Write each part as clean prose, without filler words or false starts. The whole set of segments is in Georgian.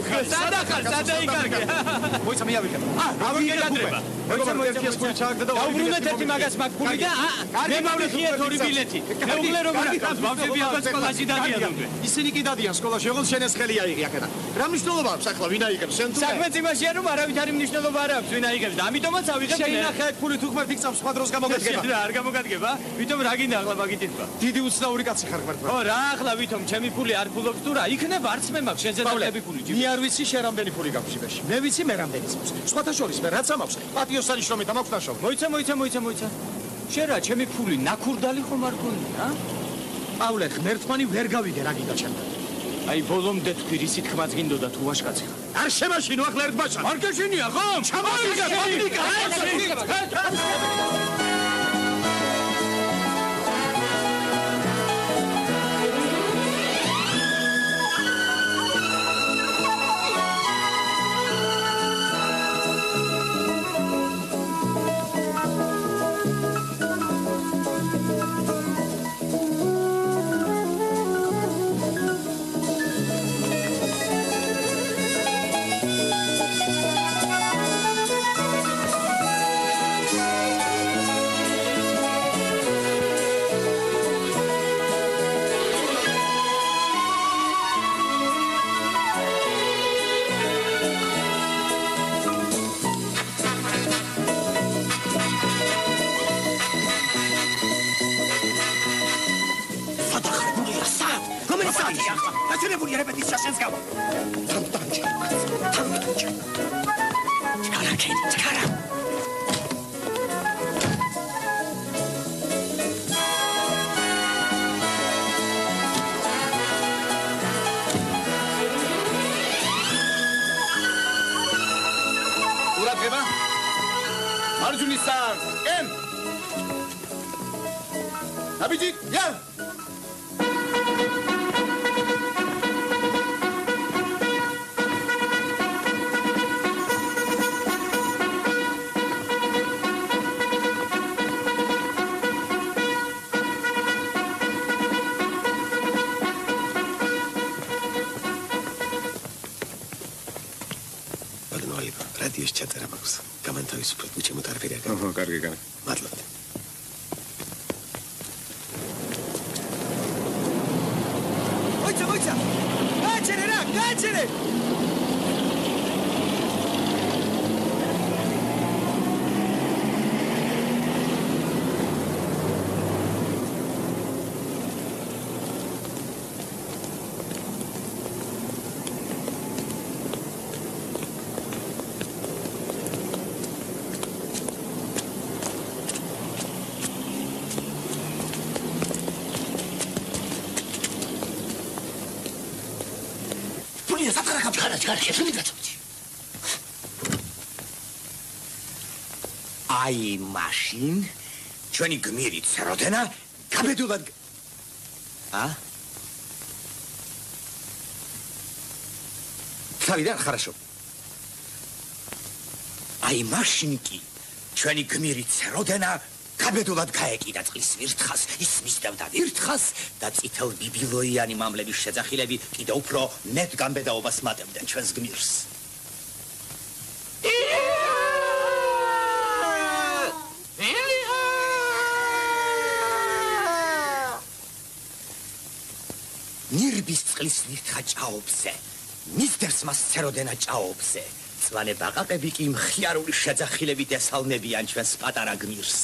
სადა იკარგე. მოიცა მე ავიქებ. ავიგება. მოიცა ფული ჩააგდა და დაუბრუნეთ ერთი მაგას მაგ ფული და მე მოვიხიეთ ორი ბილეთი. მეუღლე როგორ აკეთებს? ბავშვები ახლა სკოლაში დადიან. ისინი კი დადიან სკოლაში, ოღონდ შენ ეს ხელი აიღე აქედან. რა მნიშვნელობა აქვს ახლა ვინ აიღებს? შენ თუ საქმეც იმაშია რომ არავითარი მნიშვნელობა არ აქვს ვინ აიღებს და ამიტომაც ავიღებ. შეინახე აქ ფული თუ ღმერთ იქცავს სხვა დროს გამოგადგება. რა არ გამოგადგება? ვითომ რა გინდა ახლა მაგითით ვარ? დიდი უცნაური კაცი ხარ ღმერთმა. ო რა ახლა ვითომ ჩემი ფული არ ფულობს თუ რა? იქნებ არც მე მაქვს შენზე დავლები ფული. მე არ ვიცი შენ რამდენი ფული გაქვს ჟიბეში. მე ვიცი მე რამდენიც მაქვს. სხვათა შორის მე რაც ამაქვს, პატიოს სანიშნომით ამაქვს ნაშრომი. მოიცა. შენ რა ჩემი ფული ნაკურდალი ხომ არ გონია? პავლე ღმერთმანი ვერ გავიგე რა გინდა ჩემთან. აი ბოლომდე თქვი რისი თქმაც გინდოდა თუ ვაშკაცი ხარ. არ შემაშინო ახლა ერთბაშა. არ გეშინია ხო? აი მაშინ ჩვენი გმირი ცეროდენა გაბედულად თავიდან ხარაშო აი მაშინ კი ჩვენი გმირი ცეროდენა გაბედულად გაეკიდა წყლის ვირთხას ისმის და ვირთხას და წითელ ბიბილოიანი მამლების შეძახილები კიდევ უფრო მეტ გამბედაობას მატებდნენ ჩვენს გმირს ნირბის წყლის ვირთხა ჭაობზე მისდევს მას ცეროდენა ჭაობზე წვანე ბაყაყები კი მხიარული შეძახილებით ესალმებიან ჩვენს პატარა გმირს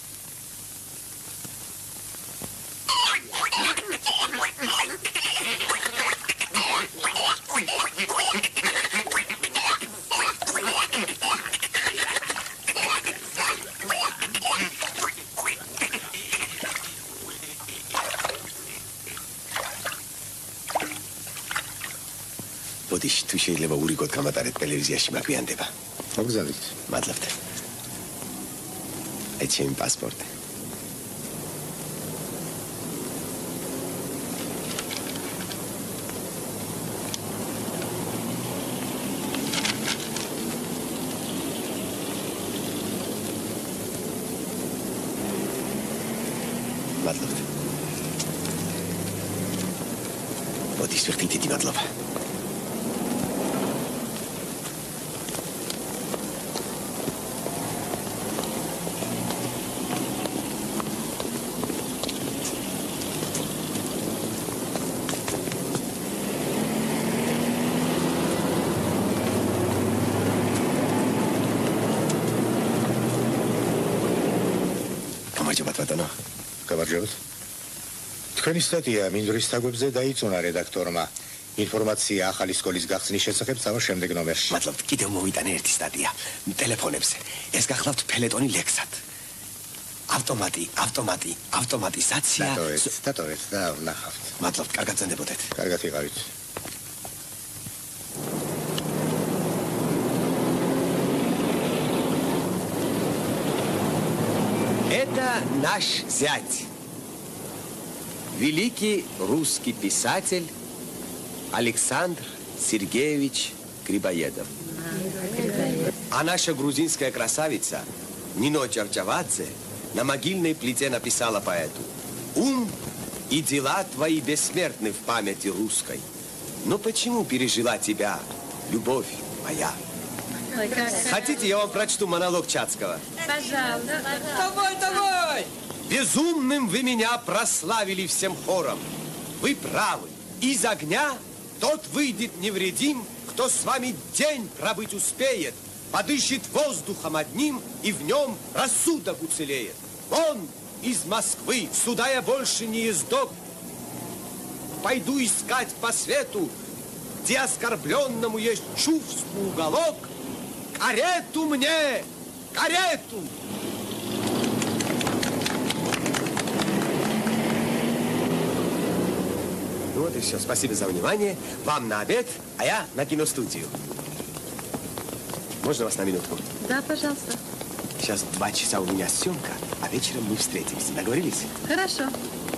თუ შეიძლება ურიგოთ გამატარეთ ტელევიზიაში მაგვიანდება. მოგზაურეთ. მადლობთ. აი ჩემი პასპორტი. მადლობთ. მოდის ვიხდით დიდი მადლობა. თქვენი სტატია მინდვრის თაგვებზე დაიწუნა რედაქტორმა. ინფორმაცია ახალი სკოლის გახსნის შესახებ წავა შემდეგ ნომერში. მადლობთ, კიდევ მოვიტანე ერთი სტატია ტელეფონებზე. ეს გახლავთ ფელეტონი ლექსად. ავტომატიზაცია. დატოვეთ და ვნახავთ. მადლობთ, კარგად ზენდებოდეთ. კარგად იყავით. Это наш зять. Великий русский писатель Александр Сергеевич Грибоедов. А наша грузинская красавица Нино Чавчавадзе на могильной плите написала поэту: «Ум и дела твои бессмертны в памяти русской. Но почему пережила тебя любовь моя?» Хотите, я вам прочту монолог Чацкого? Пожалуйста. Давай! Безумным вы меня прославили всем хором. Вы правы. Из огня тот выйдет невредим, кто с вами день пробыть успеет, подышит воздухом одним, и в нем рассудок уцелеет. Вон из Москвы, сюда я больше не ездок. Пойду искать по свету, где оскорбленному есть чувство уголок. Карету мне! Карету! Ну вот и все. Спасибо за внимание. Вам на обед, а я на киностудию. Можно вас на минутку? Да, пожалуйста. Сейчас 2 часа у меня съемка, а вечером мы встретимся. Договорились? Хорошо.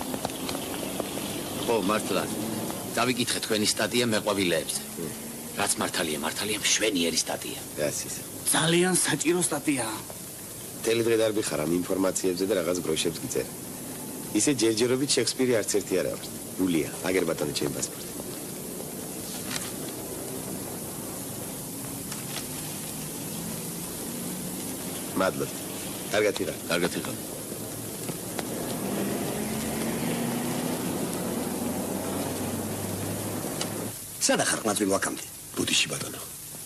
О, მართლა. დავიკითხე თქვენი სტატია მეყვავილეებზე. რაც მართალია, მშვენიერი სტატია. Gracias. ძალიან საჭირო სტატია. მთელი დღე არ ვიხარ ამ ინფორმაციებზე და რაღაც გროშებს გიწერე. ისე ჯერჯერობით შექსპირი არც ერთი არ აქვს. გულია, აგერ ბატონო ჩემი პასპორტი. მადლობთ. კარგად ვიყავ. კარგად იყავ. სადა ხარ ყმაწვილ ვაკამდე? ბუდიში ბატონო.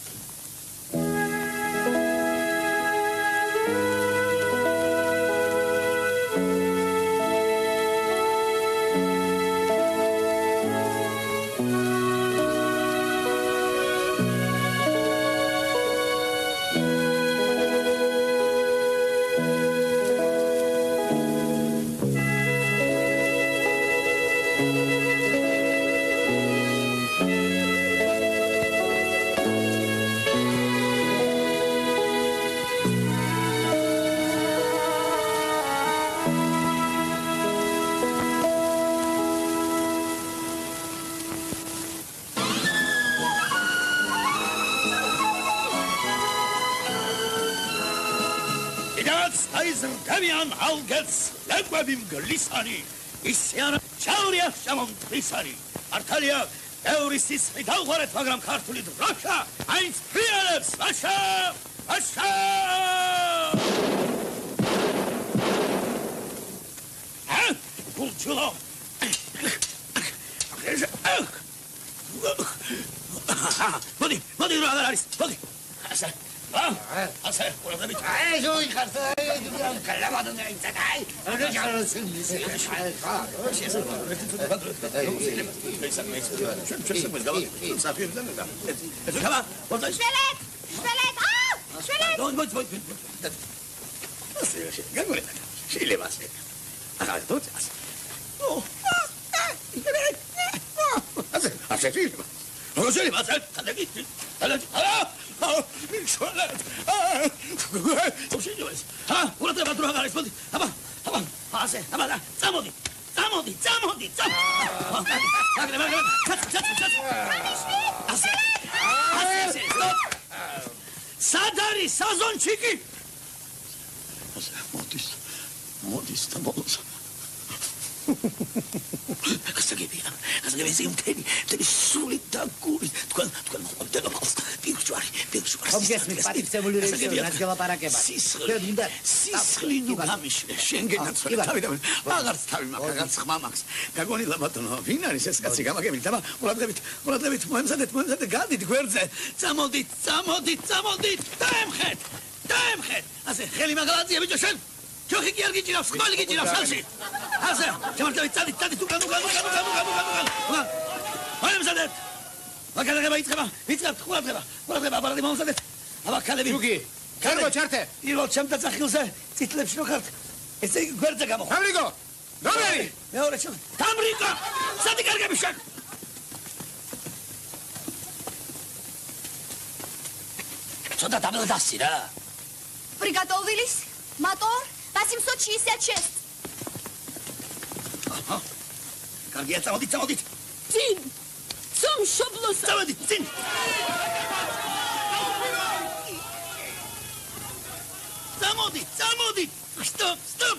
Damian Algets, Legbabim Glisani, Isiana, Chauria Shamon Trisani, Artalia, Eurisis, Vidalwaret Vagram Cartulid, Russia, Heinz Prielevs, Russia, Russia! Huh? Pulchulo! Body, Ragaris, body! Asa, what are they? So you can't say, Kalamadan, Sadari, Sazonchiki! Modis, tabolos. Kasagibin, teni sulit da guri. Tukan modelamos. Სისხლინო გამიშლე შენგენაც თავიდან მაგარც თავი მაგარც ხმა მაქვს გაგონილა ბატონო ვინ არის ეს კაცი გამაგებით და ყურადღებით მოემზადეთ გადით გვერდზე წამოდით დაემხეთ ასე ხელი მაგალაცია ბიჭო შენ ჯოხი კი არ გიჭირავს, ხმალი გიჭირავს ალში. ასე, შემართებით წადით, უკან. მოემზადეთ. ვაკალაღება იწყება, ყურადღება, აპარატი მომზადეთ. აბა ქალები. ჯუგი, ქერგო ჩართე. პირველ ჩემთა სახილზე წითლებში რო ხართ. ესე იგი გვერდზე გამოხ. თამრიკო, ნომერი. მეორე ჩემ. თამრიკო, სადი კარგები შენ. ცოტა დამელდასი რა. Приготовились? Мотор? 866. კარგია, წამოდით. Цин! Сом шоблоса! წამოდით, წინ. წამოდით. Stop. Stop.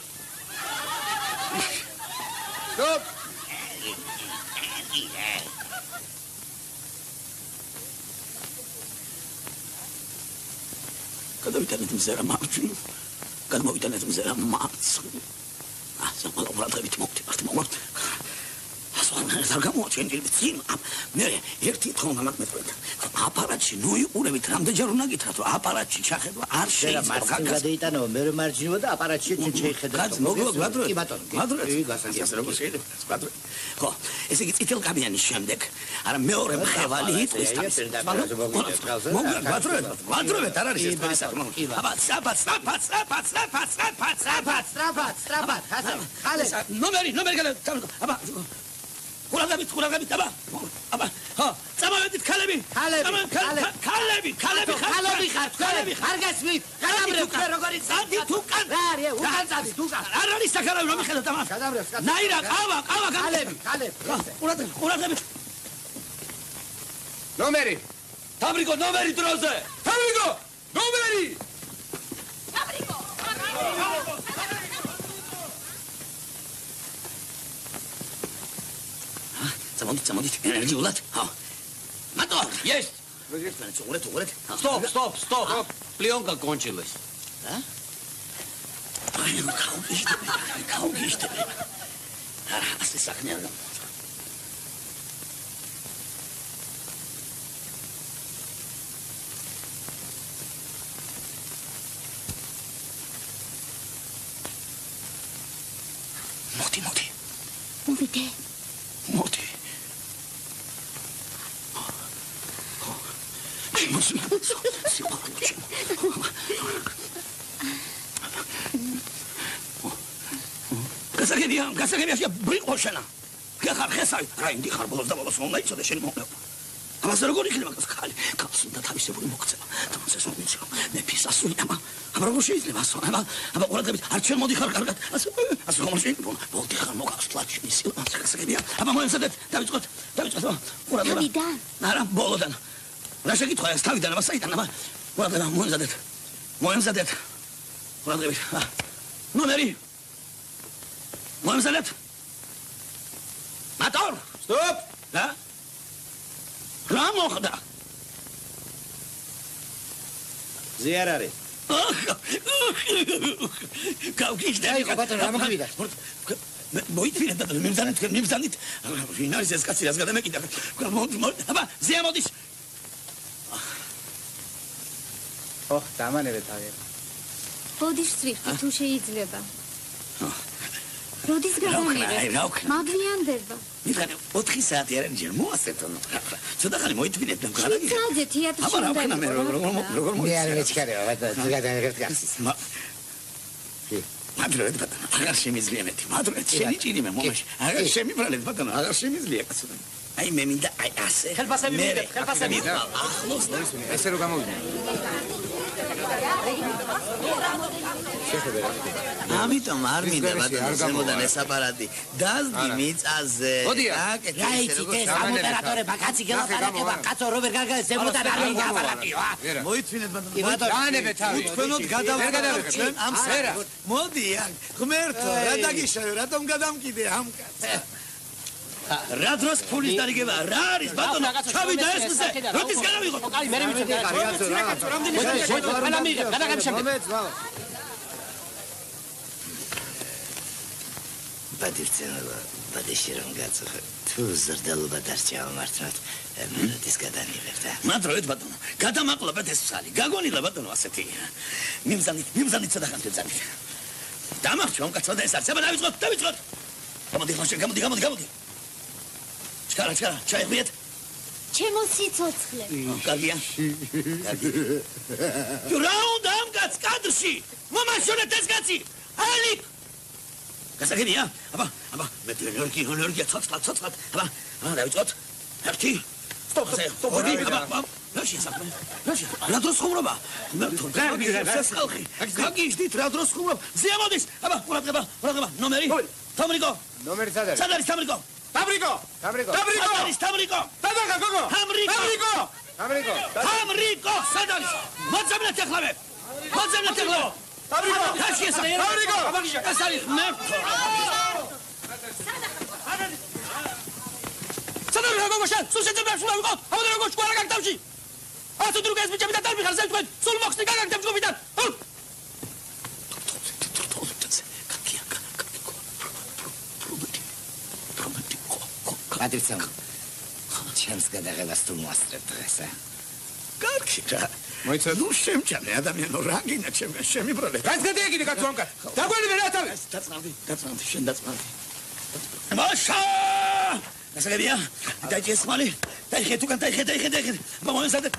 გადავიტანეთ მზერა მარჯვნივ, გადმოვიტანეთ მზერა მარცხნივ. ასე ყურადღებით მოვთ. არ გამოჩენილი წინ მე ერთი თხოვნა მაგმეთქვით აპარატში ნუიყურებით რამდენჯერ უნდა გითხრათ რომ აპარატში ჩახედვა არ შეიძლება მარცხნივ გადაიტანო მე მარჯვნივ და აპარატში შეიხედა მოგლო კი ბატონო კი გასაგებია როგორ შეიძლება ხო ესე იგი წითელ კაბიანის შემდეგ არა მეორე მხევალი იტყვის თავის მოგლობთ არ არის ეს პერისაკმო აბა საპაც ხალე ნომერი აბა ყურადღებით აბა ხო წამოვედით ქალები ხართ არ გასმით გადამრევ როგორი წადით უკან რა არის უკან წადით უკან არ არის საქარავი რომ მიხედავთ ამას გადამრევ ნაირა ყავა ქალები ყურადღებით ნომერი. თამრიკო ნომერი დროზე თამრიკო, ნომერი. წამოდით ენერგიულად ხო мотор есть უღრეთ Стоп. Пленка кончилась. а აი კაუგიშტები არა ასე საქმე არა მოდი გასაგებია ბრიყო შენა გახარ ხესავი რა ინდი ხარ ბოლოს და ბოლოს უნდა იცოდე შენ მომნევ ამას როგორ იქნება ხალი კაცს უნდა თავისებური მოქცევა თუმცა მომიცი მე ფისასული აბა როგორ შეიძლება ასო აბა ყურადღებით არ ჩვენ მოდიხარ კარგად ასე ხომ შეიძლება მოდი ხარ მოგავს თლაჩი სილას გასაგებია აბა მოემზადეთ დავიწყოთ ყურადღებით არა ბოლოდან რა შეგითხრა ეს თავიდან აბა საიდან აბა ყურადღებით მოემზადეთ ყურადღებით ნომერი მოემზადეთ мотор Stop. რა მოხდა ზიარ არის გავგიჟდები ბატონო რა მოგვიდა მოიწვიეთ და მიმზანით ვინ არის ეს კაცი რაც გადამეკიდა აბა ზია მოდის ოხ დამანერე თავი ბოდიშ სვიფტი თუ შეიძლება როდის გადამიღე მაგვიანდება მითხარი 4 საათი არ არის მოასწეთო ცოტა ხანი მოიწვიეთ და გადაგიღე საათზე თეატრში აბა რა ხნა მე როგორ მე არ მეჩქარეო ბატონო გადამიღეთ გასის მადლობთ ბატონო აღარ შემიძლია მეტი მადლობთ შენი ჭირი მე მომაში აღარ შემიბრალეთ ბატონო აღარ შემიძლია კაცო აი მე მინდა აი ასე ხელფასები მივიდეთ ხელფასები ახლოს ესე რომ გამოვიდნენ ამიტომ არ მინდა ბატონო ზემოდან ეს აპარატი დაზდი მიწაზე რა იცით ეს ოპერატორება კაცი გელაპარაკება კაცო რო ვერ გარგა ზემოდან არ მინდა აპარატიო მოიწვინეთ ბატონო დაანებეთ თავი თქვენოთ გადავყავთ ჩვენ ამ სერა მოდი ღმერთო რა დაგიშავე რატომ გადამკიდე ამ კაცს რა დროს ფულის დარიგება რა არის ბატონო ჩავიდა ეს მზე როდის გადავიღოთ კაი მე მივიწევ რამდენი გადაგები შემდეგ ბადეში რომ გაწუხე თუ ზრდელობა დარჩა მართლაც მეროდის გადანიღებდა მადლობთ ბატონო გადამაყლობთ ეს სალი გაგონილა ბატონო ასეთი მიმზანით ცოტა ხანს ვიძანით დამარჩა უკაცრად ეს არც აბა დავიწყოთ გამოდი ხანშე გამოდი ჩქარა ჩაიხვიეთ ჩემო სიცოცხლე კარგია ჯურაუნ დამკაც კადრში მომაშორეთ ეს კაცი ალიკ გასაგებია აბა მე ენერგია ცოცხლად აბა დავიწყოთ ერთი სტოპ რა დროს ხუმრობა? გაგიჟდით რა დროს ხუმრობ? ზიამოდის. აბა, ყურადღება. ნომერი? თამრიკო. ნომერი სად არის? სად არის თამრიკო? თამრიკო. თამრიკო. დადახა გოგო. თამრიკო, სად არის? მოძებნეთ ახლავე. თამრიკო. ხაში ესა. თამრიკო. ეს არის მე. სად არის გოგო შენ? სულ შეძებნებს უნდა ვიყო. აბა როგორ შეკარა გაგდავში? ათო დრუგას მიჭები და დარბიხარ ზევთქვენ სულ მოხსნი გაგაგდებ ჯგუფიდან Patricam, ჩემს გადაღებას თუ მოასწრებ დღესა. კარგი რა. მოიცადე ნუ შემჭამე ადამიანო რა გინდა ჩემგან შემიბრალე. რაც გადაიგინე კაცო ამკარ. დაგვენებე რა თავი. დაწნავდი შენ დაწნავდი. მაშა! გასაგებია? დაიჭეს მალი. დაიხე თუ კან დაიხე. მომზადეთ.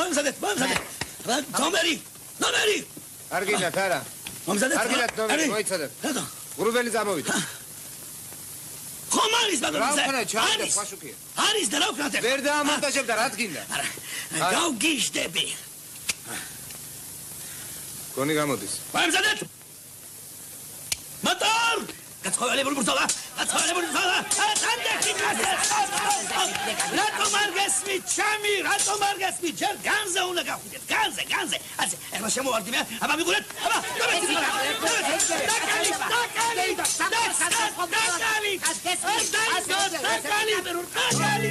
ნომერი. არგინათ არა. მომზადეთ. არგინათ ნომერი მოიცადე. რატო? გურუბელი წამოვიდა. ხომ არის მაგრამ რა ვქნა ჩაიდა ფაშუკია. არის და რა ვქნა ეხლა? ვერ დაამონტაჟებდა რა გინდა? არა. გავგიჟდები. გონი გამოდის. მომზადეთ. მოტორ! გაცხოველებული ბრძოლა. რატომ არ გესმით ჩემი? ჯერ განზე უნდა გავხდეთ. განზე. ასე, ეხლა შემოვარდი მე. აბა მიგულეთ. აბა, დაკალი.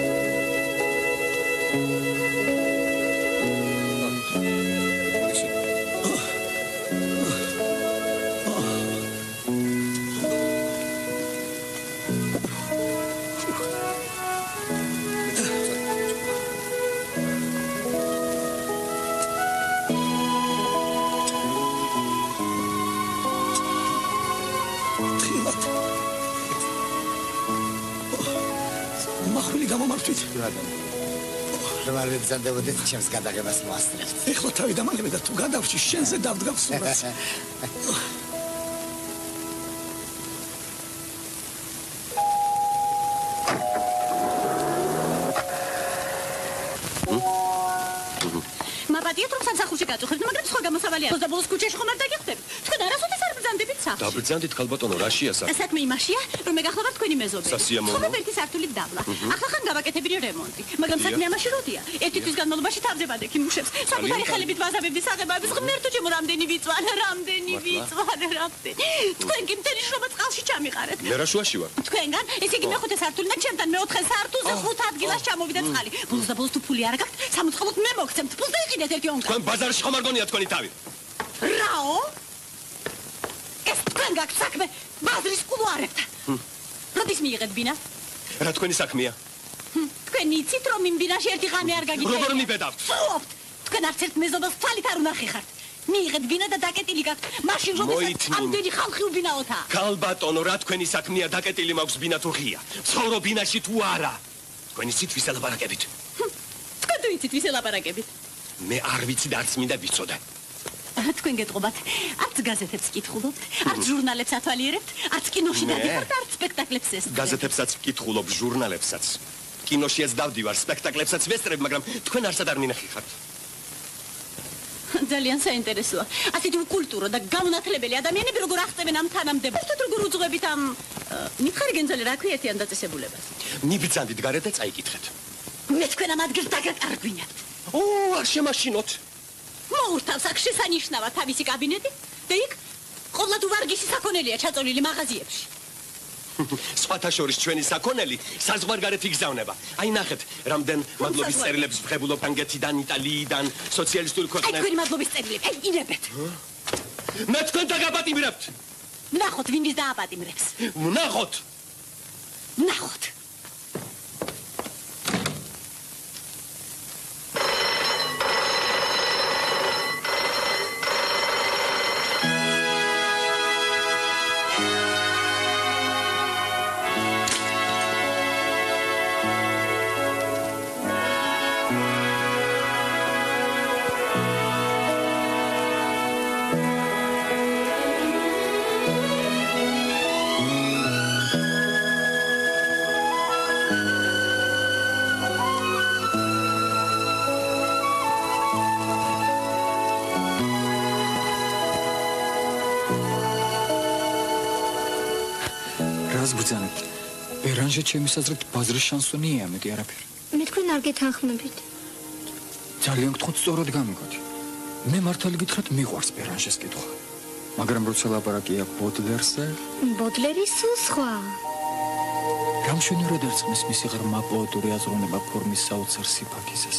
მახვილი გამომართვით. რომ არ ვიბრძანდებოდეთ ჩემს გადაღებას მოასწრებთ. ეხლა თავი დამალები და თუ გადავრჩი შენზე დავდგავ სულაც. მაპატიეთ რომ სამსახურში გაწუხებთ, მაგრამ სხვა გამოსავალი აქვს და ბოლოს ქუჩაში ხომ არ დაგიხდებით? თქვენ არასოდეს არ ბრძანდებით სახლში. დაბრძანდით ქალბატონო, რაშია საქმე? საქმე იმაშია, რომ მე გახლავართ თქვენი მეზობელი. სასიამოვნო. ხომ ერთი სართულით დავლა. ახლა ხან გავაკეთებინე რემონტი, მაგრამ საქმე ამაში როდია? ერთი თვის განმავლობაში თავზე ვადექი მუშებს. საკუთარი ხელებით ვაზავებდი საღებავების ღმერთო ჩემო რამდენი ვიწვანე. თქვენ კი მთელი შრომა წყალში ჩამიყარეთ. მე რა შუაში ვარ? თქვენგან, ესე იგი მეხუთე სართულიდან ჩემთან მეოთხე სართულზე 5 ადგილას ჩამოვიდა წყალი. ბოლოს თუ ფული არ გაქვთ, სამოწყალოდ მე მოგცემთ. ფულს დაიყიდეთ ერთი ონკა. თქვენ ბაზარში ხომ არ გონია თქვენი თავი? რაო? ეს თქვენ გაქვთ საქმე ბაზრის კულუარებთან. როდის მიიღეთ ბინა? რა თქვენი საქმეა? თქვენ იცით რომ იმ ბინაში ერთი ღამე არ გაგიჭირეთ? როგორ მიბედავთ? ვთქვით, თქვენ არც ერთ მეზობელს თვალით არ უნახი ხართ. მიიღეთ ბინა და დაკეტილი გაქვთ. მაშინ როდესაც ამდენი ხალხი უბინაოთა. ქალბატონო, რა თქვენი საქმეა დაკეტილი მაქვს ბინა თუ ღია? ცხოვრობ ბინაში თუ არა? თქვენ იცით ვის ელაპარაკებით? თქვენ თუ იცით ვის ელაპარაკებით? მე არ ვიცი და არც მინდა ვიცოდე. თქვენ გეტყობათ, არც გაზეთებს კითხულობთ, არც ჟურნალებს ათვალიერებთ, არც კინოში დადიხართ, არც სპექტაკლებს ესწრებთ. გაზეთებსაც ვკითხულობ, ჟურნალებსაც. კინოშიაც დავდივარ, სპექტაკლებსაც ვესწრებ, მაგრამ თქვენ არსად არ მინახიხართ. ძალიან საინტერესოა. ასეთი უკულტურო და გაუნათლებელი ადამიანები როგორ აღწევენ ამ თანამდებობას? ერთად როგორ უძღვებით ამ მითხარი გენძალე რა ქვია ეთიან დაწესებულებას? მიბრძანდით გარეთ და წაიკითხეთ. მე თქვენ ამ ადგილს დაგაკარგვინებთ. არ შემაშინოთ. მოურთავს აქ შესანიშნავად თავისი კაბინეტი და იქ ყოვლად უვარგისი საქონელია ჩაწოლილი მაღაზიებში. სხვათა შორის ჩვენი საქონელი საზღვარგარეთ იგზავნება. აი ნახეთ, რამდენ მადლობის წერილებს ვღებულობ ანგეთიდან, იტალიიდან, სოციალისტური აი ქვეყნებიდან. თქვენი მადლობის წერილები, აი ირებეთ. მე თქვენ დაგაპატიმრებთ. ვნახოთ ვინ ვის დააპატიმრებს. ვნახოთ. ვნახოთ. ბერანჟე ჩემი საზრით ბაზრის შანსონია მეტი არაფერი. მე თქვენ არ გეთანხმებით. ძალიან გთხოვთ სწორად გამიგოთ. მე მართალი გითხრათ მიყვარს ბერანჟეს კითხვა. მაგრამ როცა ლაპარაკი აქვს ბოდლერზე, ბოდლერი სულ სხვა. გამშვენივრად ერწყმის მისი ღრმა პოეტური აზროვნება ფორმის საოცარ სიფაქიზეს.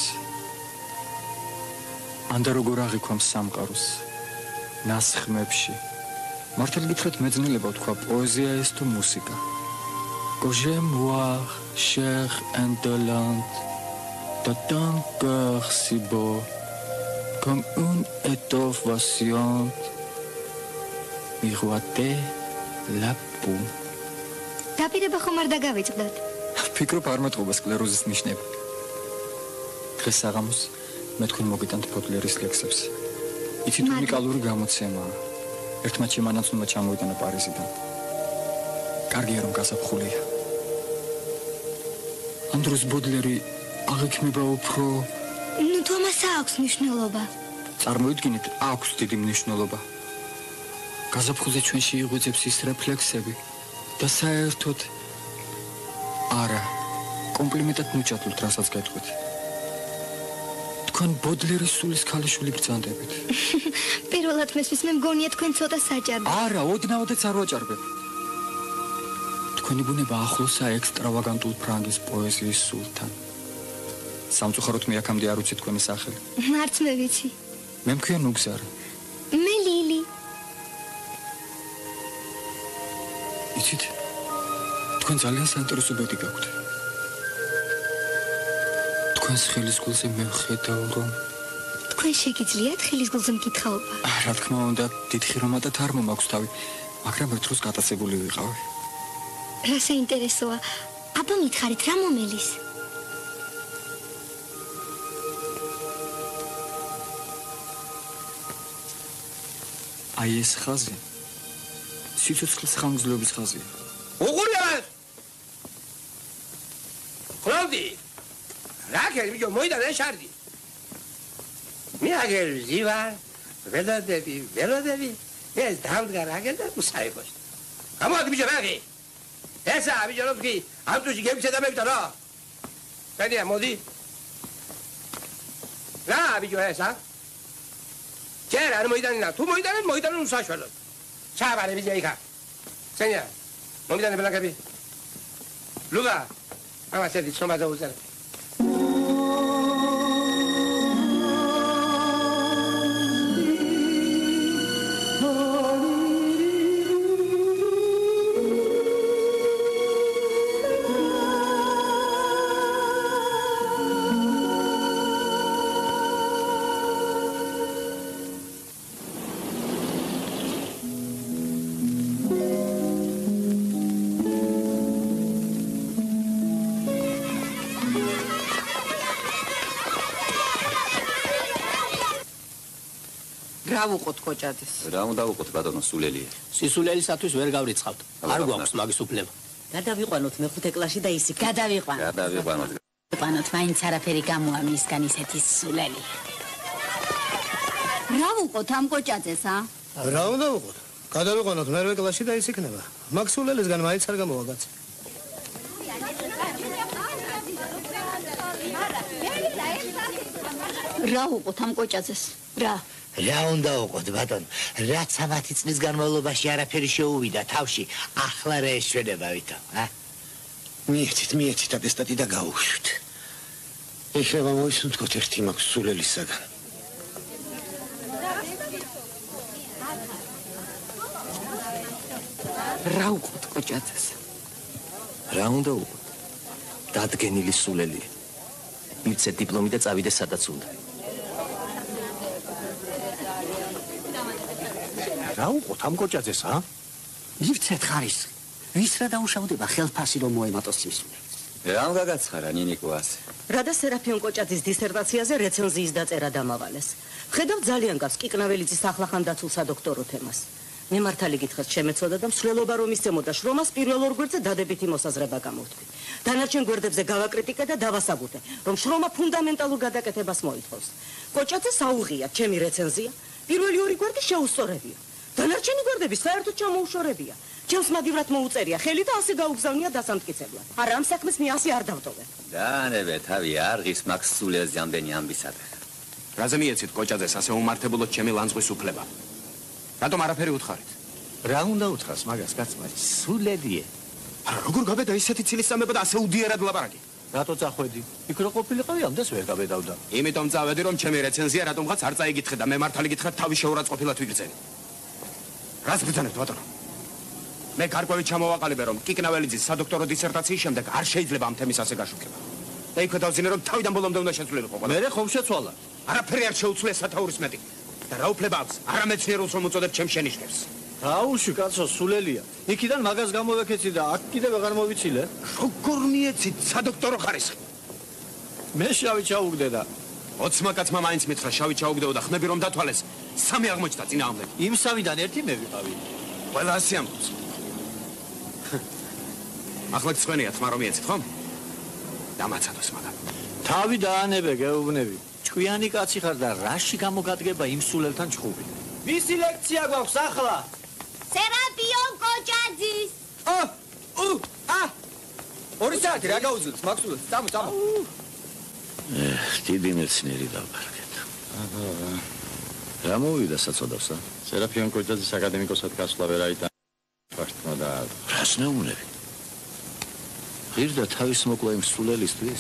ანდა როგორ აღიქვამს სამყაროს ნასხმებში. მართალი გითხრათ მეძნელება თქვა პოეზია ეს თუ მუსიკა. Que j'aime voir cher indolente de ton cœur si beau comme une étoffe vacillante miroiter la peau. დაპირება ხომ არ დაგავიწყდათ? ფიქრობ არ მეტყობა სკლეროზის ნიშნები. დღეს საღამოს მე თქვენ მოგიტანთ ბოდლერის ლექსებს. იცით უნიკალური გამოცემაა. ერთმა ჩემანაცნობა ჩამოვიტანა პარიზიდან. კარგია რომ გასაფხულია. ანდროს ბოდლერი აღიქმება უფრო ნუ თომას აქვს მნიშვნელობა. წარმოიდგინეთ, აქვს დიდი მნიშვნელობა. გასაფხულზე ჩვენში იღვიძებს ის რეფლექსები და საერთოდ არა, კომპლიმენტად ნუჭადლთ, რასაც გეტყვით. თქვენ ბოდლერის სულის ქალიშვილი ბრძანდებით. პირველად მესმის მე მგონია თქვენ ცოტა საჭარბი. არა, ოდნავადაც არ ვაჭარბებ. თქვენი ბუნება ახლოსაა ექსტრავაგანტულ ფრანგის პოეზიის სულთან. სამწუხაროდ მე აქამდე არ ვიცი თქვენი სახელი. მარც მე ვიცი. მე მქვია ნუგზარი. მე ლილი. იცით, თქვენ ძალიან საინტერესო ბედი გაქვთ. თქვენს ხელის გულზე მე ვხედავ, რომ თქვენ შეგიძლიათ ხელის გულზე მკითხაობა? რა თქმა უნდა, დიდხი რომადად არ მომაქვს თავი, მაგრამ ერთ დროს გატაცებული ვიყავი. რა საინტერესოა. აბა მითხარით რა მომელის? აი ეს ხაზი სიცოცხლის ხანგრძლივობის ხაზია. უყურეთ! ხროვდი! რაკერ მიჯო მოიდანე შარდი. მე აგერ ზივარ, ველოდები. ეს დამდგა რაკერ და უსაიფოს. გამოდი მიჯო რაკი. ესა მიჯო როკი, ამ თუში გემჩა და მეკდა რა. ბედია მოდი. რა მიჯო ესა? ჯერ არ მოიდანე, თუ მოიდანე უსაშველოდ. ჩაბარე მიჯო იქა. სენია, მომიდანე ბლაკები. ლუგა, ამა შედი სომა და უზარ. რა ვუყოთ კოჭაძეს? რა უნდა ვუყოთ ბატონო სულელია? სისულელისათვის ვერ გავრიცხავთ. არ გვაქვს მაგის უფლება. გადავიყვანოთ მეხუთე კლასში და ისიქ. გადავიყვანოთ. ვიყვანოთ, მაინც არაფერი გამოვა მისგან ისეთი სულელი. რა ვუყოთ ამ კოჭაძეს, ა? რა უნდა ვუყოთ? გადავიყვანოთ მერვე კლასში და ის იქნება. მაგ სულელისგან მაინც არ გამოვა კაცი. რა ვუყოთ ამ კოჭაძეს? რა? რა უნდა უყოთ ბატონო, რაც 10 წლის განმავლობაში არაფერი შეუვიდა თავში, ახლა რა ეშვენება ვითომ, ა? მიეცით ატესტატი და გაუშვით. ეხლა მოისუნთქოთ ერთი მაგ სულელისაგან. რა ვუყოთ კოჭაძეს? რა უნდა უყოთ? დადგენილი სულელი. მივცე დიპლომი და წავიდე სადაც უნდა. რა უყოთ ამ კოჭაძეს, ა? მივცეთ ხარისხი. ვის რა დაუშავდება ხელფასი რომ მოემატოს სიმსვლელი. რამ გაგაცხარა ნინიკო ასე? რადა სერაფიონ კოჭაძის დისერტაციაზე რეცენზიის დაწერა დამავალეს. ვხედავ ძალიან გავს კიკნაველიძის ახლახან დაცულ სადოქტორო თემას. მე მართალი გითხრათ შემეცოდა და მსვლელობა რომ ისწემოდა შრომას პირველ ორ გვერდზე დადებითი მოსაზრება გამოვთქვი. დანარჩენ გვერდებზე გავაკრიტიკე და დავასაბუთე, რომ შრომა ფუნდამენტალურ გადაკეთებას მოითხოვს. კოჭაძეს აუღია ჩემი რეცენზია. პირველი ორი გვერდი შეუსწორებია. დანარჩენი გვერდები საერთოდ ჩამოუშორებია. ჩემს მაგივრად მოუწერია ხელი და ასე გაუგზავნია დასამტკიცებლად. არა, ამ საქმეს მე ასე არ დავტოვებ. დაანებე თავი არღის მაქს სულელს ამდენი ამბისად. რაზე მიეცით კოჭაძეს ასე უმართებულოდ ჩემი ლანძღვის უფლება? რატომ არაფერი უთხარით? რა უნდა უთხრას მაგას კაცმა? სულედიე. არა, როგორ გაბედა ისეთი ცილისწამება და ასე უდიერად ლაპარაკი? რატო წახვედი? იქ რო ყოფილიყავი, ამდენს ვერ გაბედავდა. იმიტომ წავედი, რომ ჩემი რეცენზია რატომღაც არ წაიგითხე და მე მართალი გითხრათ თავი შეურაცხყოფილად ვიგრძენი. რას ბრძანებთ, ბატონო? მე გარკვევით ჩამოვაყალიბე, რომ კიკნაველიძის სადოქტორო დისერტაციის შემდეგ არ შეიძლება ამ თემის ასე გაშუქება. და იქვე დავძინე, რომ თავიდან ბოლომდე უნდა შეცვლილიყო. მერე ხომ შეცვალა? არაფერი არ შეუცვლია სათაურის მეტი. და რა უფლება აქვს? არამეცნიერულს რომ უწოდებ ჩემს შენიშვნებს. აუში კაცო, სულელია. იქიდან მაგას გამოვეკეცი და აქ კიდევ აღარ მოვიცილე. როგორ მიეცით სადოქტორო ხარისხი? მე შავი ჩაუგდე და 20 კაცმა მაინც მითხრა შავი ჩაუგდეო და ხმები რომ დათვალეს. 3 აღმოჩნდა წინააღმდეგ. იმ სამიდან ერთი მე ვიყავი. ყველა ასე ამბობს. ახლა ცხვენიათ, მაგრამ მიეცით ხომ? დამაცადოს მაგა. თავი დაანებე, გეუბნები. ჭკვიანი კაცი ხარ და რაში გამოგადგება იმ სულელთან ჭხუბი? ვისი ლექცია გვაქვს ახლა? სერაპიონ კოჭაძის. ორი საათი რა გაუძლებს მაქსულებს? წამო. დიდი მეცნიერი დავკარგეთ. რა მოვიდა საწოდავს, ა? სერაფიონ კოჭაძის აკადემიკოსად გასვლა ვერ აიტანა ფაქტმა და რას ნეუნები? ღირდა თავის მოკლა იმ სულელისთვის?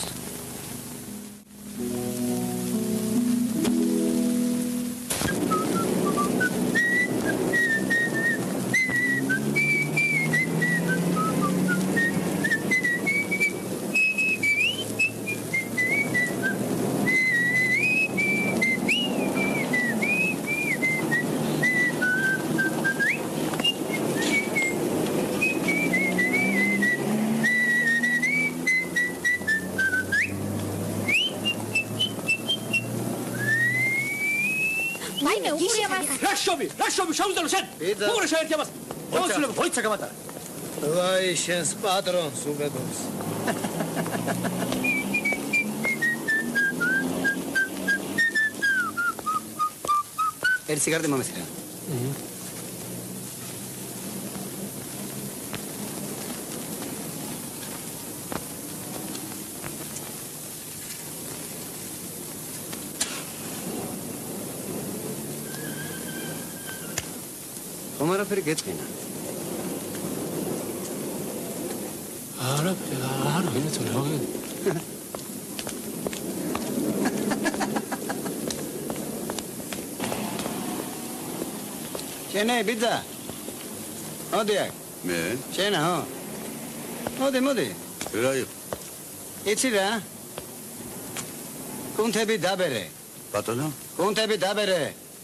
რაშობი შევძელო შენ? უგურე შეერთი ამას. მოუწლებ ხოიცა გამატარა. ვაი, შენს პატრონს უგებობს. ერთი სიგარეტი მომესრა. არაფერი გეწყინა. არაფერი არ ვინაცა რა. შენე ბიძა. მოდი აქ. მე? შენა ხო? მოდი. რა იყო? იცი რა? კუნთები დაბერე. ბატონო? კუნთები დაბერე.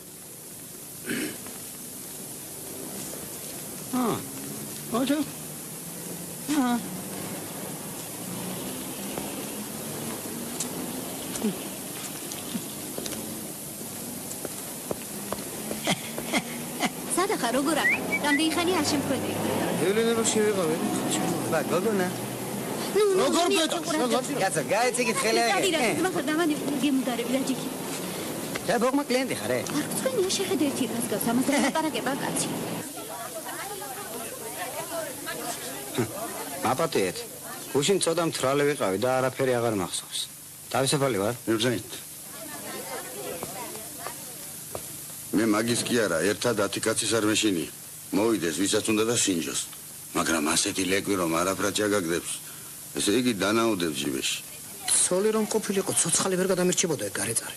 ოჯო. სადახა როგორ აქვს? რამდენი ხანი არ შემხვედი? ელენე შევიყავე. ბა გოგონა. როგორ კაცო, გაიციგით ხელე. მაგა დამანი გემუდარები და ჯიქი. და ბოგმა კლიენტი ხარ? არ გწვენია შეხედე ერთი რას გავს ამას და ლაპარაკება კაცი. აპატიეთ. გუშინ ცოტა მთრალე ვიყავი და არაფერი აღარ მახსოვს. თავისუფალი ვარ? მებზენით. მე მაგის კი არა, ერთად 10 კაცის არ მეშინია. მოვიდეს ვისაც უნდა და სინჯოს. მაგრამ ასეთი ლეკვი რომ არაფრად ჩაგაგდებს, ესე იგი დანაუდებს ჯიბეში. სოლი რომ ყოფილიყო, ცოცხალი ვერ გადამერჩებოდა ეგ გარეწარი.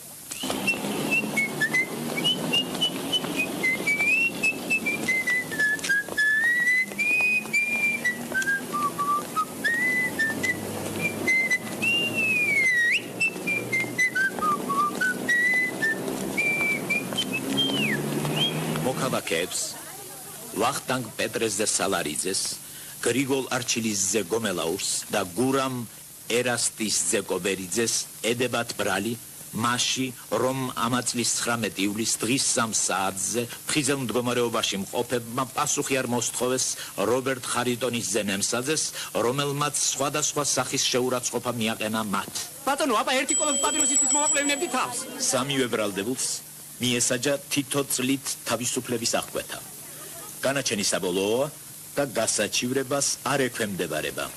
მოკაბაკებს ვახტანგ პეტრესზე სალარიძეს, გრიგოლ არჩილისძე გომელაურს და გურამ ერასტისძე კობერიძეს ედებათ ბრალი მასში, რომ ამა წლის 19 ივლისს დღის 3 საათზე ფხიზელ მდგომარეობაში მყოფებმა პასუხი არ მოსთხოვეს რობერტ ხარიტონის ზენემსაძეს, რომელმაც სხვადასხვა სახის შეურაცხყოფა მიაყენა მათ. ბატონო, აბა ერთი კოლოფ პატრიოტიზმის მომაყლევინებდი თავს. სამივე ბრალდებულს მიესაჯა თითო წლით თავისუფლების აღკვეთა. განაჩენი საბოლოოა და დასაჩივრებას არ ექვემდებარება.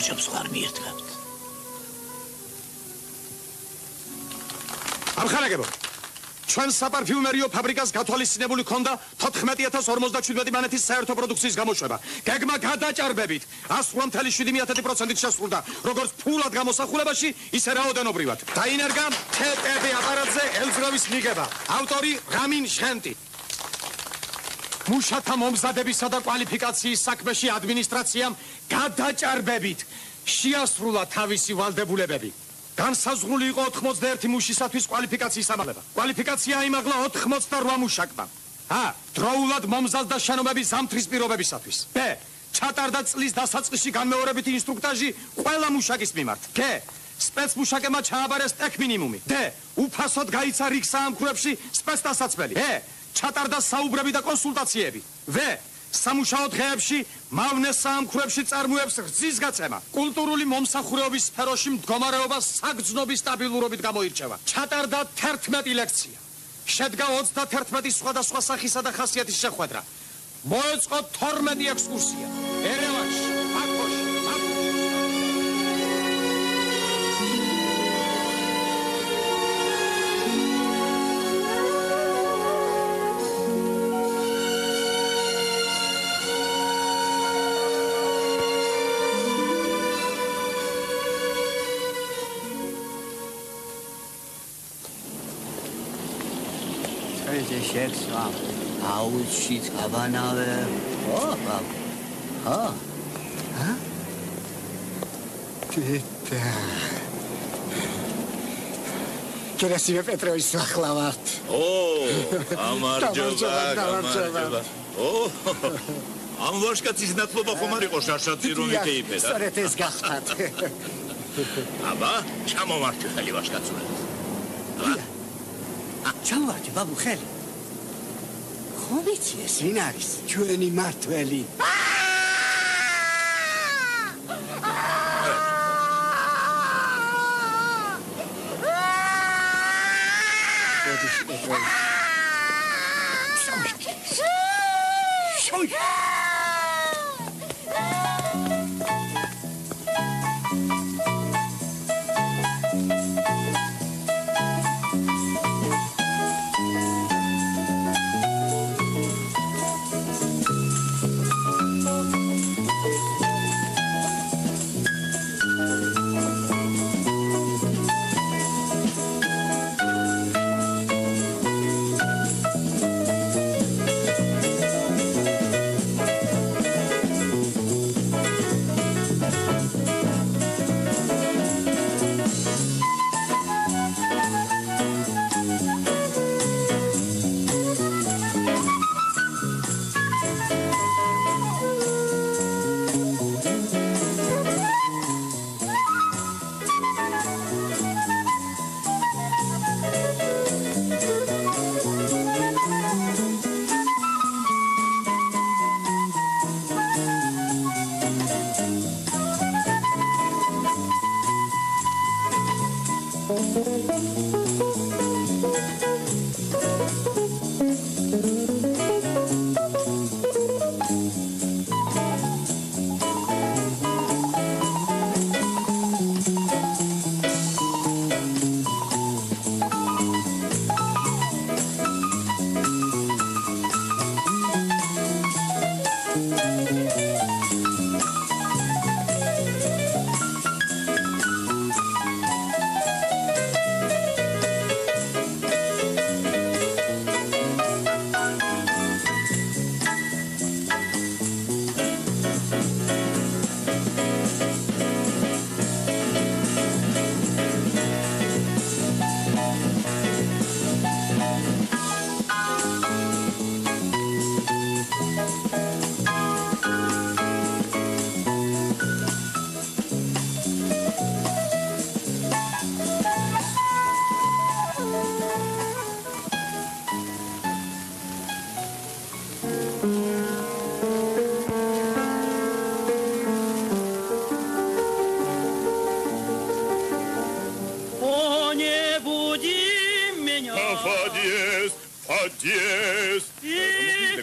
ბიჭებს ვარ მიერთგავთ. ამხანაგებო. ჩვენ საპარფიუმერიო ფაბრიკას გათვალისწინებული ქონდა 14057 მანეთის საერთო პროდუქციის გამოშვება. გეგმა გადაჭარბებით 108.7% შესრულდა, როგორც ფულად გამოსახულებაში, ისე რაოდენობრივად. დაინერგა TTB აპარატზე ელზროვის მიღება. ავტორი რამინ შხენტი. მუშათა მომზადებისა და კვალიფიკაციის საქმეში ადმინისტრაციამ გადაჭარბებით შეასრულა თავისი ვალდებულებები. განსაზღვრული იყო 81 მუშისათვის კვალიფიკაციის ამაღლება. კვალიფიკაცია აიმაღლა 88 მუშაკმა. დროულად მომზადდა შენობების ზამთრის პირობებისათვის. ბ. ჩატარდა წლის დასაწყისში განმეორებითი ინსტრუქტაჟი ყველა მუშაკის მიმართ. გ. სპეცმუშაკებმა ჩააბარეს ტექ-მინიმუმი. დ. უფასოდ გაიცა რიგ საამქროებში სპეცდასაცმელი. ე. ჩატარდა საუბრები და კონსულტაციები. ვ. სამუშაო დღეებში მავნე საამქროებში წარმოებს რძის გაცემა. კულტურული მომსახურეობის სფეროში მდგომარეობა საგრძნობი სტაბილურობით გამოირჩევა. ჩატარდა 11 ლექცია. შედგა 31 სხვადასხვა სახისა და ხასიათის შეხვედრა. მოეწყო 12 ექსკურსია. ერევანში, ბაქოში, შექსვა აუჩი წაბანავე კერასიმე პეტროვის ახლა ვართ. გამარჯობა. ამ ვაშკაცის ნათლობა ხომ არ იყო შარშაცი რომ იკეიფე და? სწორედ ეს გახდათ. აბა, ჩამოვარჩი ხელი ვაშკაცურად. ჩამოვარჩი ბაბუ ხელი. ხომ იცი ეს ვინ არის? ჩვენი მართველი.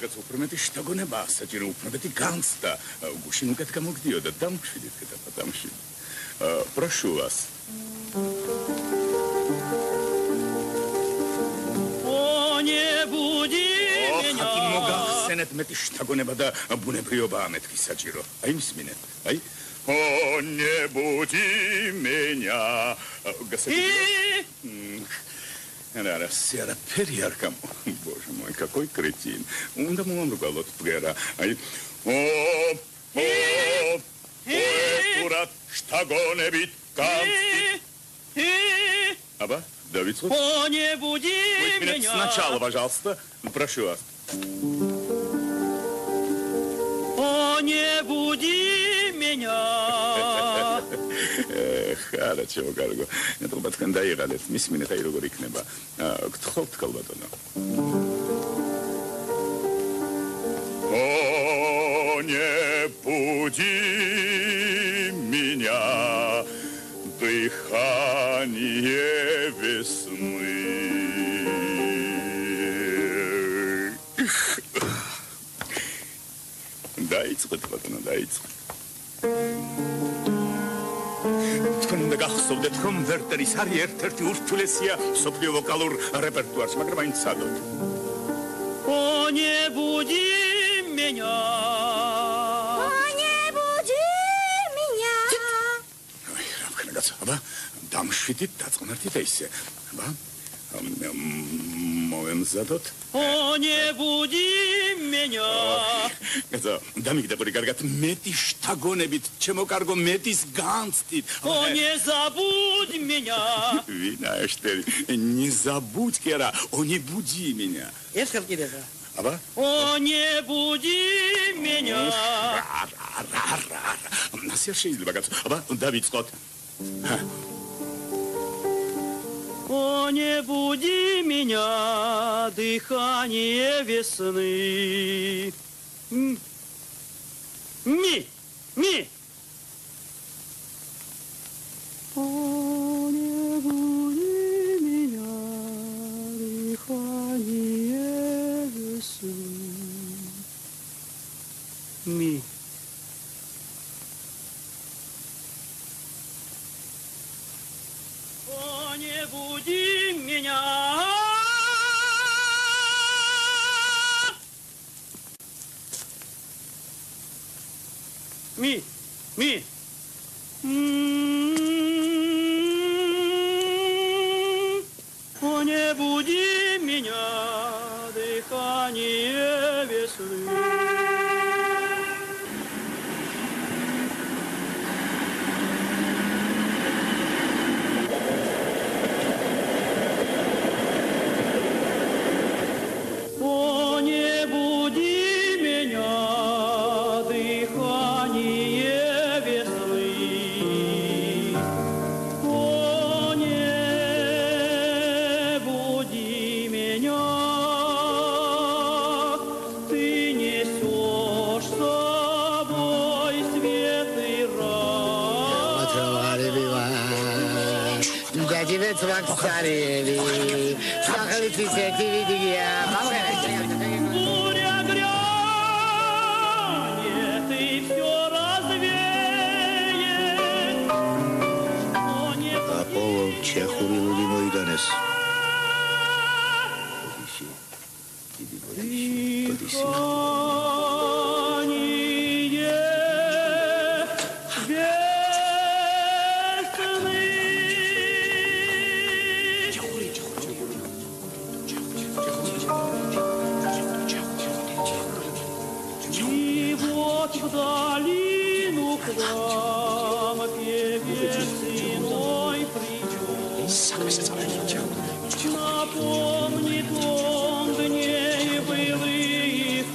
რაღაცა უფრო მეტი შთაგონება, საჭირო უფრო მეტი განცდა. გუშინ უკეთ გამოგდიოდა, დამშვიდით კეთება, დამშვიდით. Прошу вас. О, не буди меня. ხათი მოგახსენეთ მეტი შთაგონება და ბუნებრიობაა მეთქი საჭირო. აი მსმინეთ. აი. О, не буди меня. Сера перьяркам. Боже мой, какой кретин. Он да мам ругалот пгера. Ай. Турат штагонебит камсти. Аба, Давид. О, не буди меня. Сначала, пожалуйста. Прошу вас. О, не буди меня. Хорошо, Гарго. Это баткан დაიღალეთ. მისმინეთ აი როგორ იქნება. გთხოვთ კალბატონო. О, не буди меня, дыхание весны. დაიწყეთ ბატონო, დაიწყეთ. თქვენ უნდა გახსოვდეთ, რომ ვერტერის არის ერთ-ერთი ურთულესია სოფლიო ვოკალურ რეპერტუარს, მაგრამ აინც სადოთ. О, не буди меня. О, не буди меня. აი, რა ვქნა გაცა, აბა, დამშვიდით, დაწყნართით ისე. აბა, მოვემზადოთ. О, не буди меня. გაცა, დამიგდებული კარგად მეტი შთაგონებით, ჩემო კარგო მეტის განცდით. О, не забудь меня. Винаштери, не забудь, Кера, о, не буди меня. ერთხელ კიდევ. Аба? О, не буди меня. ასე შეიძლება გაცა. აბა, დავიწყოთ. О, не буди меня, дыхание весны. Ми. О, не буди меня, дыхание весны. Ми. О, не буди меня. Ми. О, не буди меня, дыхание весны. О, не буди меня, дыхание весны. О, не буди меня, ты несешь с собой свет и радость. Буря грянет, и все развеет. О, не Аполлон ჩეხურილული მოიტანეს. И вот в долину к вам певец иной придет. Напомнит он дней былых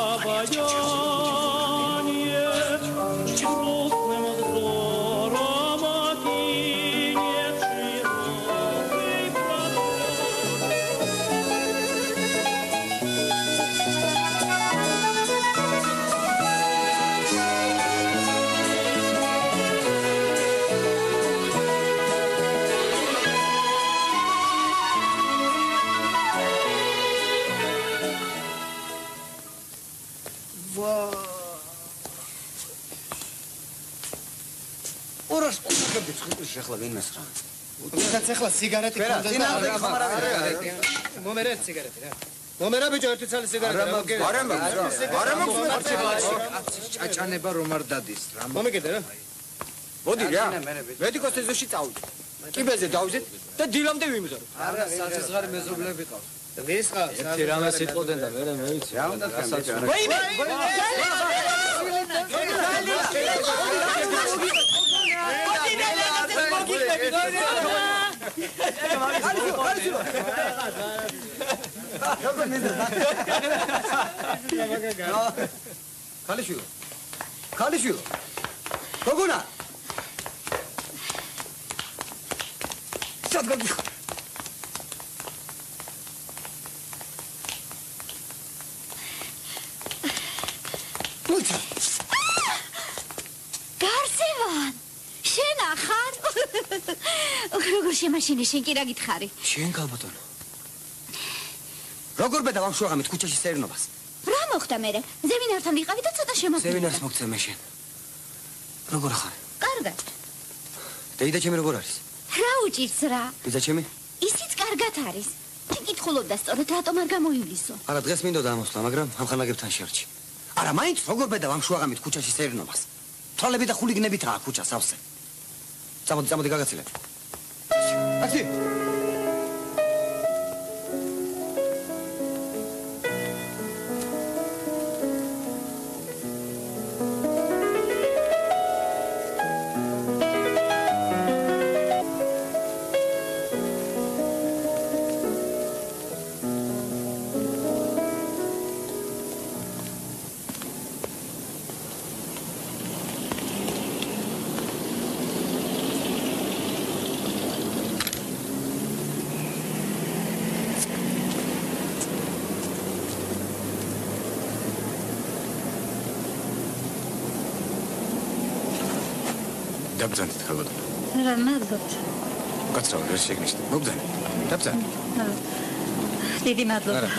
обаяние, грустным взором окинет широкий შეხლა ვინმეს რა? უდაც ახლა სიგარეტი ქონდეს და მომერე სიგარეტი რა. მომერე ბიჭო ერთი ცალი სიგარეტი რა. არა ჭაჭანება რომ არ დადის რა. მომიგეთ რა. მოდი რა. მედიკოს ეზოში წავიდე. კიბეზე დავიზეთ და დილამდე ვიმზარო. არა საცეცხარი მეზობლები ყავს. ვის ყავს? ერთი რამე სიტყოდენ და მე მეიცი. რასაც ვაიმე! ქალიშვილო გოგონა სადგოგი მუცა გარსევან შენ ახარ როგორ შემაშინე შენ კი რა გითხარი შენ გალბატონო როგორ ბედა ვამშვაღამით ქუჩაში სერნობას რა მოხდა მერე ზემინართან ვიყავი და ცოტა შემოგვიყვება ზემინარს მოგწე მე შენ როგორ ახარ კარგად დეიდა ჩემი როგორ არის რა უჭირს რა დედა ჩემი ისიც კარგად არის კი კითხულობდა სწორად რატომ არ გამოივლისო არა დღეს მინდოდა ამოსვლა მაგრამ ამხანაგებთან შერჩი არა მაინც როგორ ბედა ვამშვაღამით ქუჩაში სერნობას თვალები და ხულიგნებით რა ქუჩა სავსე წამოდი გაგაცილებ აკცი დაბრძანეთ ხალხო. რა მადლობთ. კაცრავ ვერ შეგნიშნე. მოგძანე. დაბრძანე. დიდი მადლობა.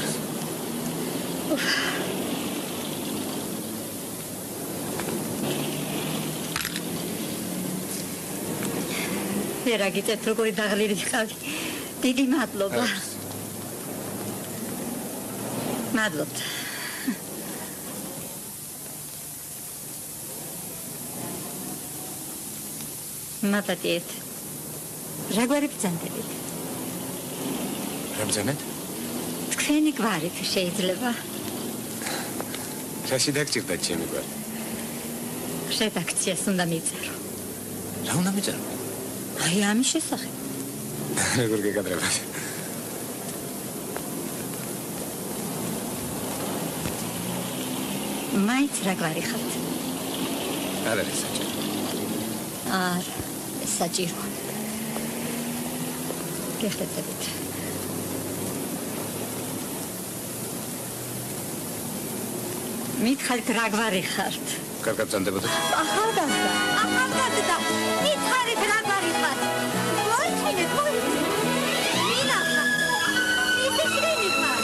ვერაგიწეთ როგორი დაღლილი ხავი. დიდი მადლობა. მადლობთ. მადლობთ. რა გვარი ბრძანდებით? რა ბრძანეთ? თქვენი გვარი შეიძლება. რაში დაგჭირდა ჩემი გვარი? რედაქციას უნდა მიწერო. რა უნდა მიწერო? აი ამის შესახებ. როგორ გეკადრებათ? მაინც რა გვარი ხართ? არ არის საჭირო. არა, საჭირო. გეხლეტებით. მითხარით რა გვარი ხართ? კარგად ბრძანდებოდეთ? ახალგაზრდა. მითხარით რა გვარი ხართ? მოიცინეთ, მინახა. ისე შენი ხარ.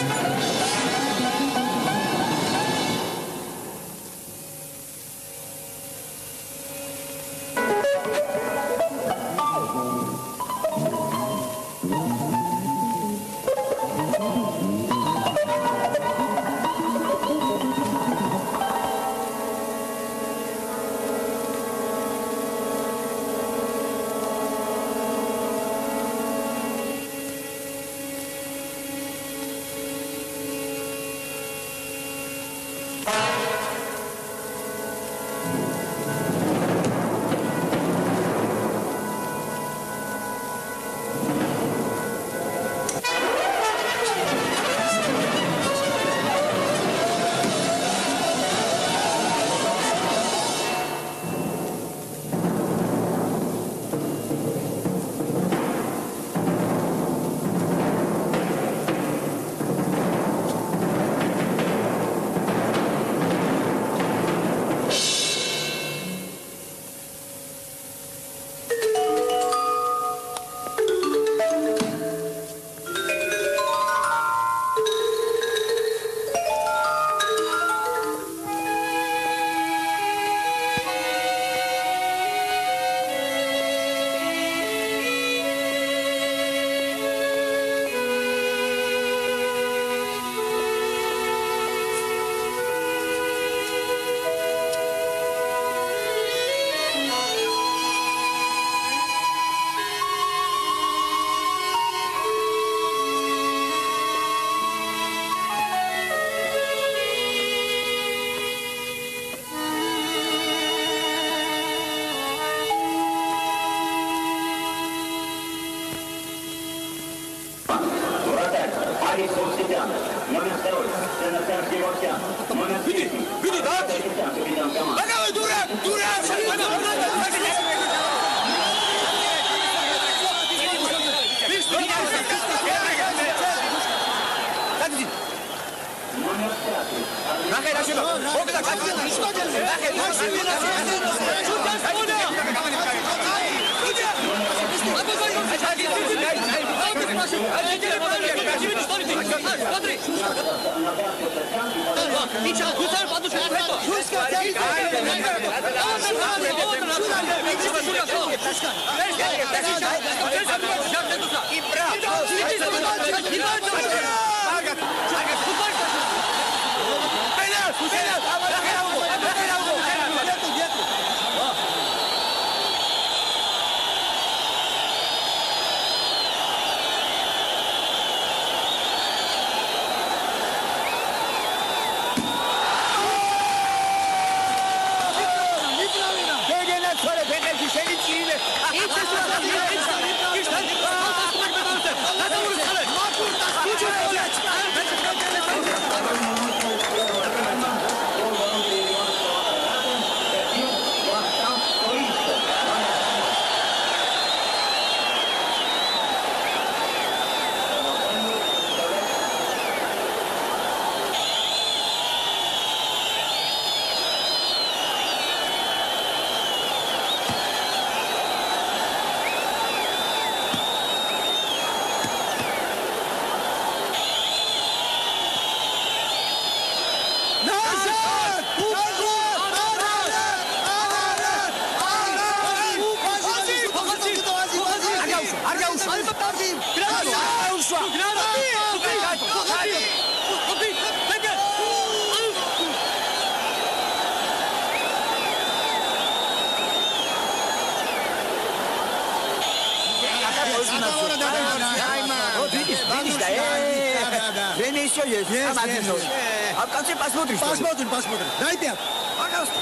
Посмотрим. Дай пять. Пожалуйста.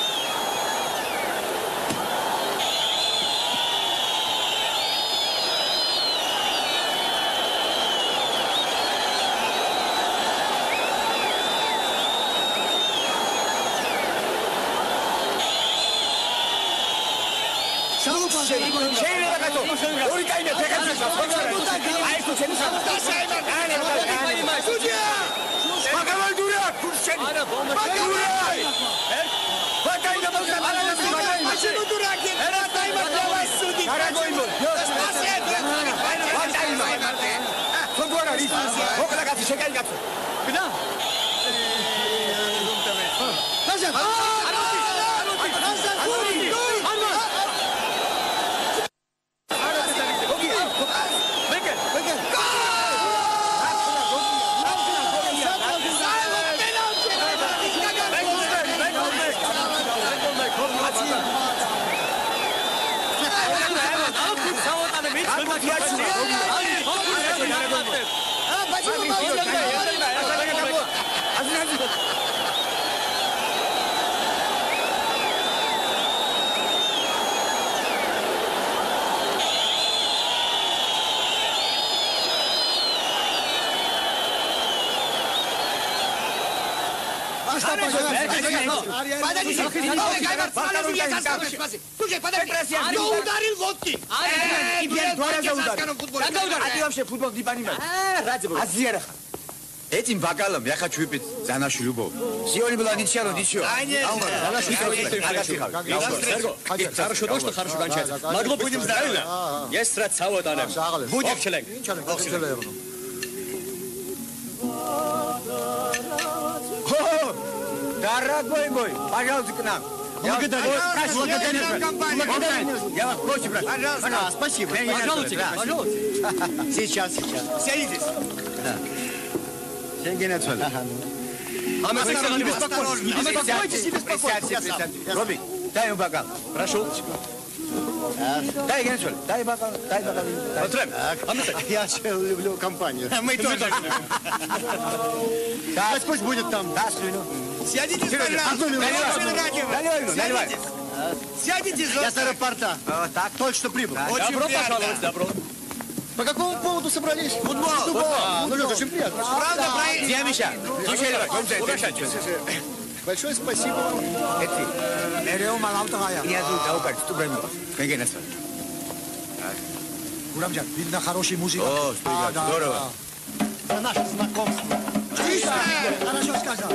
მოკლა კაცი შეკაი კაცო. გდა? ნაზარ. Слушай, подожди, кто ударил водки? Ты вообще футбол не понимаешь. Азиера. Этим вокалом я хочу выпить за нашу любовь. Сегодня была ничья, ничего. Хорошо, то, что хорошо кончается. Могло будем здоровы. Есть рад будем член. Дорогой мой, пожалуйста, к нам. Благодарю. Я вас прошу, брат. Пожалуйста. Спасибо. Пожалуйста. Сейчас. Сядитесь. Сергей Анатольевич. Не беспокойтесь, не беспокойтесь. Робби, дай ему бокал. Прошу. Дай, Геннадий, дай бокал. Я люблю компанию. Мы тоже. Пусть будет там. Сядите, Наливай. Сядите, Я с аэропорта. Так, только что прибыл. Добро пожаловать, добро. По какому поводу собрались? Футбол. Ну, Лёша, очень приятно. Правда, проект. Где Миша? Большое спасибо вам. Я тут даукать, стубрами. Геннадий. Гурамджан, видно, хорошая музыка. О, здорово. За наше знакомство. Хорошо сказал.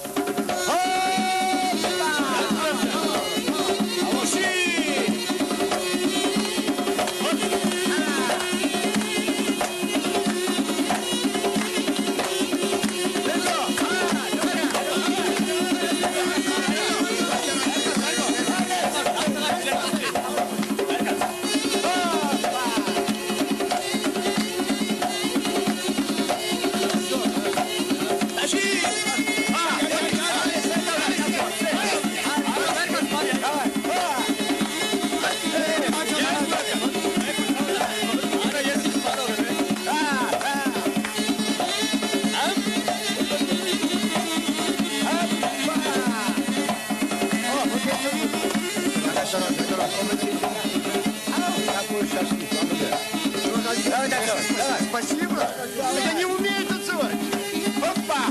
Спасибо. Я не умею танцевать. Опа.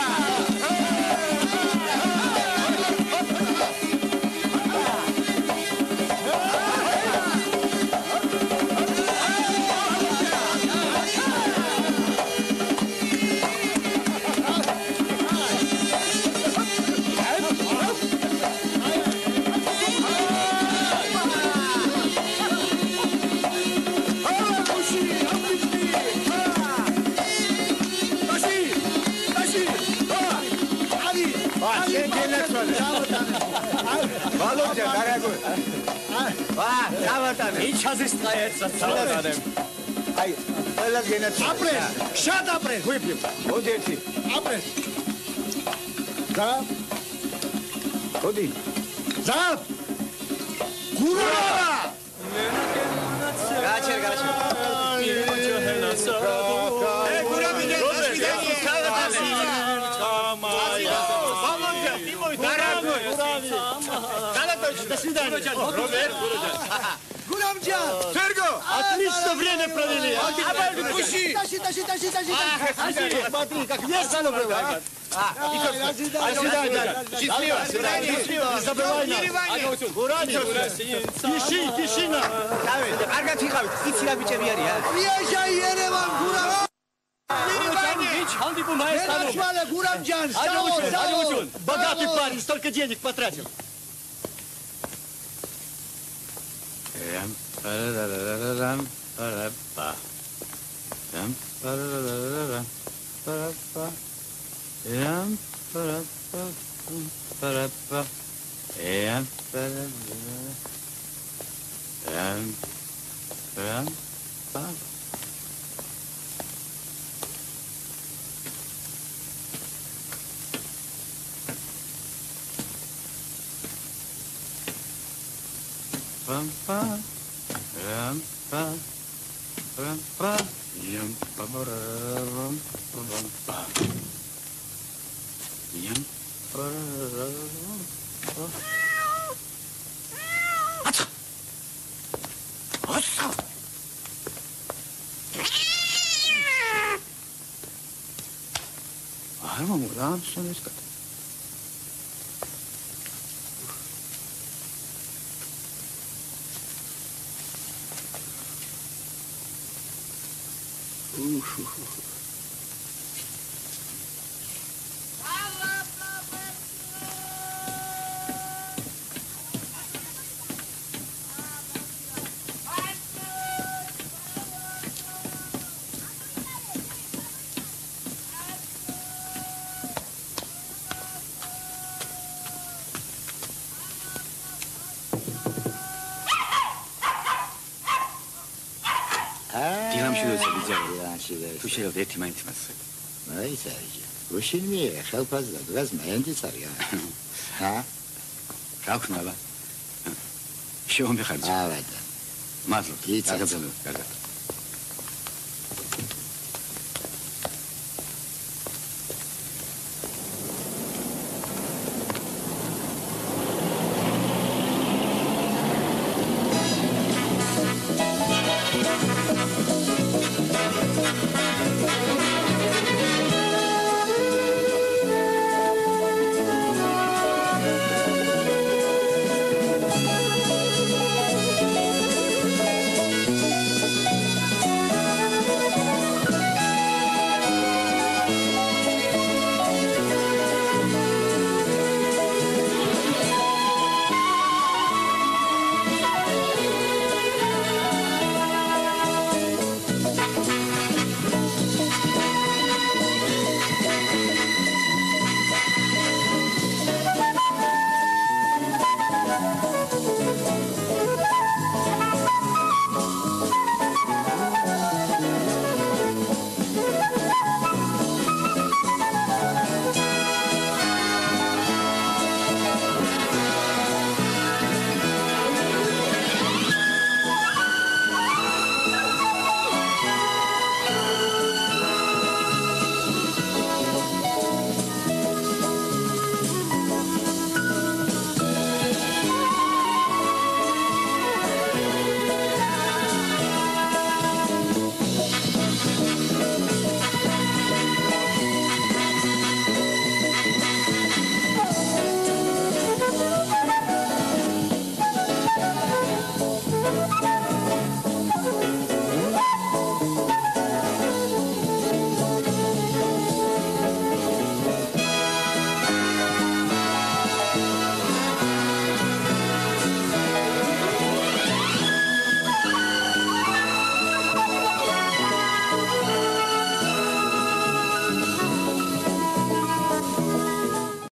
Володя, дорогой. Сейчас и стоится, салатаnem. Ай, Элас Геннадий. Апрель. Шат апрель. Выпьем. Вот эти. Апрель. Да. Ходи. Да. Гура! Гачер. До свидания. Роберт. Гурамджан! Серго! Отлично время провели. Пущи! Тащи. Смотри, как весело было. До свидания. Счастливо. Не забывай нас. Гурамджан! Пиши нам. Аргат იხავით, იცი რა ბიჭები არიან? Приезжай, Ереван, Гурам! Гурамджан, Гурамджан, Аджаучун, богатый парень, столько денег потратил. თუ შეიძლება ერთი მაინც მასე. აი საერთოდ. როშინი ხელფასდა დღეს მეენდის არია. ჰა? რა ქნა? შევამეხარჯე. ავადა. მადლობა. გაგაძებნო, გაგაძებნო.